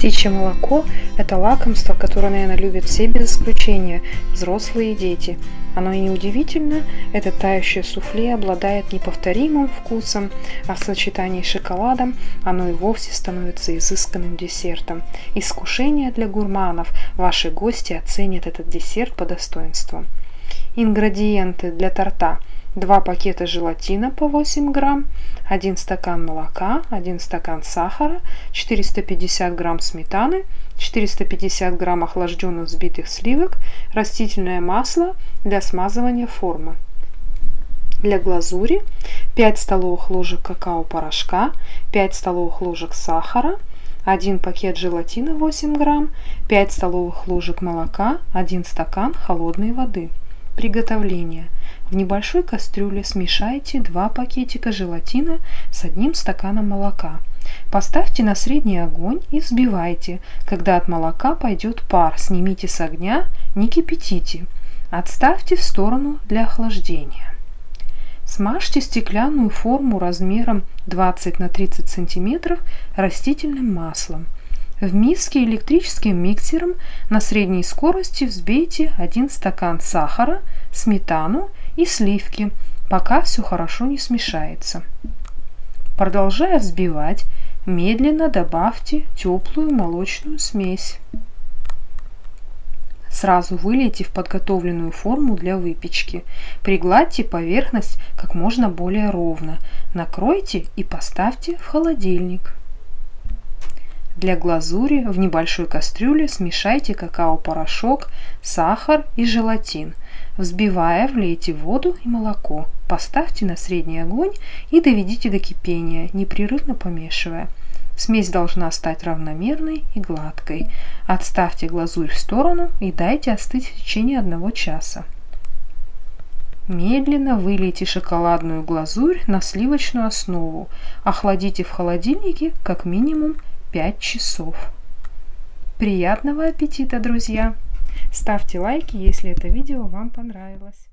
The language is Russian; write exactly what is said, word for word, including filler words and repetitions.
Птичье молоко – это лакомство, которое, наверное, любят все без исключения, взрослые и дети. Оно и не удивительно, это тающее суфле обладает неповторимым вкусом, а в сочетании с шоколадом оно и вовсе становится изысканным десертом. Искушение для гурманов, ваши гости оценят этот десерт по достоинству. Ингредиенты для торта: два пакета желатина по восемь грамм, один стакан молока, один стакан сахара, четыреста пятьдесят грамм сметаны, четыреста пятьдесят грамм охлажденных взбитых сливок, растительное масло для смазывания формы. Для глазури: пять столовых ложек какао-порошка, пять столовых ложек сахара, один пакет желатина восемь грамм, пять столовых ложек молока, один стакан холодной воды. Приготовление. В небольшой кастрюле смешайте два пакетика желатина с одним стаканом молока. Поставьте на средний огонь и взбивайте. Когда от молока пойдет пар, снимите с огня, не кипятите. Отставьте в сторону для охлаждения. Смажьте стеклянную форму размером двадцать на тридцать сантиметров растительным маслом. В миске электрическим миксером на средней скорости взбейте один стакан сахара, сметану и сливки, пока все хорошо не смешается. Продолжая взбивать, медленно добавьте теплую молочную смесь. Сразу вылейте в подготовленную форму для выпечки. Пригладьте поверхность как можно более ровно. Накройте и поставьте в холодильник. Для глазури в небольшой кастрюле смешайте какао-порошок, сахар и желатин. Взбивая, влейте воду и молоко. Поставьте на средний огонь и доведите до кипения, непрерывно помешивая. Смесь должна стать равномерной и гладкой. Отставьте глазурь в сторону и дайте остыть в течение одного часа. Медленно вылейте шоколадную глазурь на сливочную основу. Охладите в холодильнике как минимум пять часов. Приятного аппетита, друзья! Ставьте лайки, если это видео вам понравилось.